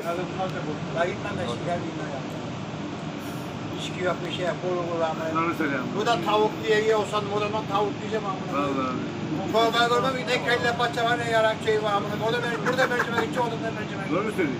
Hadi bunlar da bu. La gitmem ben şimdi geldiğimde ya. İçki yok bir şey yok. Bolu bolu ama. Doğru söylüyorum. Bu da tavuk diye yiyorsan o zaman tavuk diyeceğim ama. Vallahi. Ufak görmem ne kelle paça var ne yarak şey var ama. O da benim burada mercimek içi o da mercimek. Doğru söylüyorsun.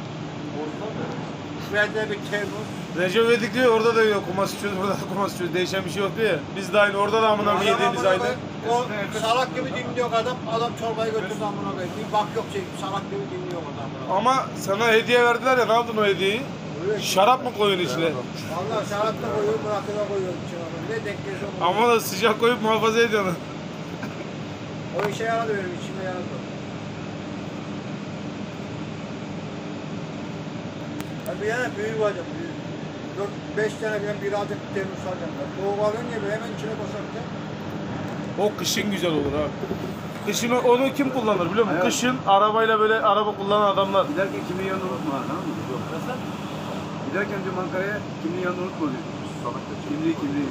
Şurada bir Temmuz. Recep İvedik diyor orada da yok kumaş içiyoruz, burada da kumaş içiyoruz. Değişen bir şey yok diyor ya. Biz de aynı orada da amına koyayım yediğimiz aynı. O salak gibi dinliyor adam çorbayı götürdü amına koyayım. Bir bak yok şey salak gibi dinliyor adam. Ama sana hediye verdiler ya, ne yaptın o hediyeyi? Şarap mı koyuyorsun içine? Vallahi şarap da koyuyor, bırakıda koyuyor içine. Ne denk geliyor onu. Ama da sıcak koyup muhafaza ediyorsun. O işe yaradı benim içime yaradı. Bir yana büyük alacağım, büyük. 4-5 tane falan bir adet temiz alacağım. Soğuk alınca böyle hemen içine boşaltacağım. O kışın güzel olur ha. Kışın onu kim kullanır biliyor musun? Evet. Kışın arabayla böyle araba kullanan adamlar. Giderken kimliği yanında unutma ha, tamam mı? Yok. Giderken diyorum Ankara'ya kimliği yanında unutma diyor. Kimliği.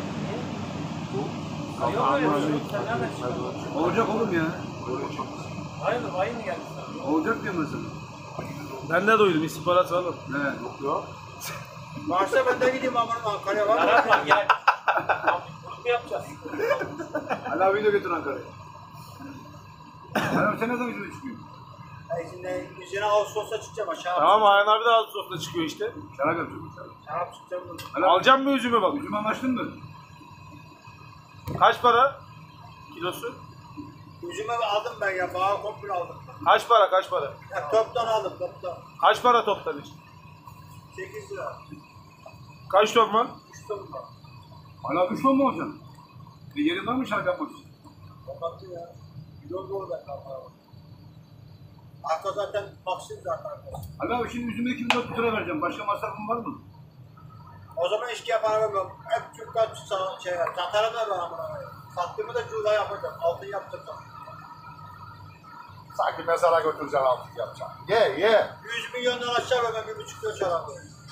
Olacak oğlum ya. Hayır mı geldi? Olacak diyorum ben sana. Ben de duydum istihbarat alın. He. Yok. Varsa ben de gideyim amına Ankara'ya var mı? Yaratma gel. Bunu yapacağız. Ali abiyi de götür Ankara'ya. Ali abi sen ne zaman izine çıkıyorsun? Şimdi üzerine Ağustos'ta çıkacağım aşağı. Tamam Ayhan abi de Ağustos'ta çıkıyor işte. Şarap yapacağım. Şarap çıkacağım. Ali abi, Alacağım mı üzümü bak? üzüm anlaştın mı? Kaç para? Kilosu? Üzümü aldım ben ya, bağı komple aldım. Kaç para kaç para? Ya toptan aldım, toptan. Kaç para toptan işte? 8 lira. Kaç ton var? 3 ton var. Ali abi 3 ton mu olacaksın? Yerin var mı şarap yapmak için? Kapattı ya. Yol dolu ben kapattım. Arka zaten maksim zaten. Ali abi şimdi üzümü 2400 lira vereceğim. Başka masrafın var mı? O zaman işkiye para vermem. Hep Türk kaç şey satarım da ben amına. Sattığımı da cüda yapacağım. Altın yaptıracağım. Sanki mezara götüreceksin altın yapacaksın. Ye. 100 milyondan aşağı vermem, 1,5 kilo şarap.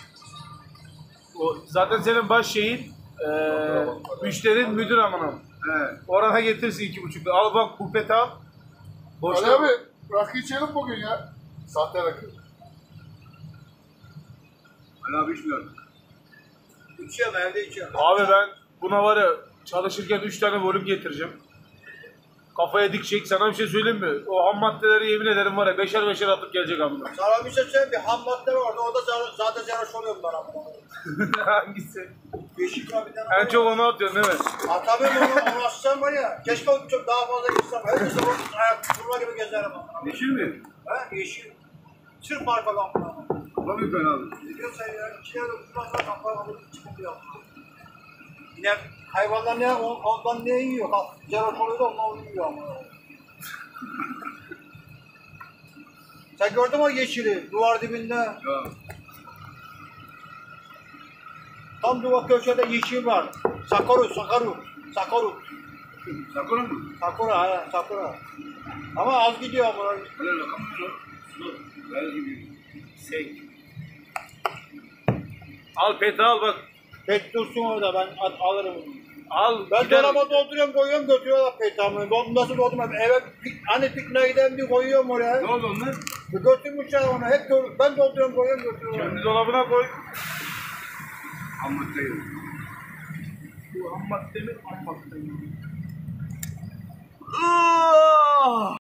O, zaten senin baş şeyin müşterin müdür amına. He. Orana getirsin 2,5 lira. Al bak bu peti al. Boşta. Ali abi rakı içelim bugün ya. Sahte rakı. Ali abi içmiyor. İçiyorum, evde içiyorum. Abi ben buna var ya çalışırken 3 tane bölüm getireceğim. Kafaya dikecek. Sana bir şey söyleyeyim mi? O ham maddeleri yemin ederim var ya beşer beşer atıp gelecek amına. Sana bir şey söyleyeyim, bir ham madde var orada, o da zaten zararlı oluyor bana amına. Hangisi? Yeşil kabiden En çok onu atıyorsun değil mi? atamıyorum onu açsam var ya, keşke o çok daha fazla gitsem. Herkese o ayak turma gibi gezerim amına. Yeşil mi? He, yeşil. Sırf marka amına. Kafa büyük ben abi. Biliyorsun ya, içine de kullanma kapağı alıp çıkıyor. Yine hayvanlar ne, ondan ne yiyor? Zararlı oluyor da ondan onu yiyor amına. Sen gördün mü o yeşili duvar dibinde? Ya. Tam duvar köşede yeşil var. Sakura. Sakura mı? Sakura. Ama az gidiyor ama. Öyle rakam mı zor? Zor. Gayet gibi. Şey. Al peti al bak. Pet dursun orada, ben alırım onu. Al. Ben gider. dolaba dolduruyorum, koyuyorum, götürüyorlar petamını. Nasıl doldurmam? Eve hani pikniğe giden bir koyuyorum oraya. Ne oldu onlar? Götürmüşler onu. Hep ben dolduruyorum, koyuyorum, götürüyorum. Kendi dolabına koy. Amma değil. Bu ham madde mi? Ham madde mi?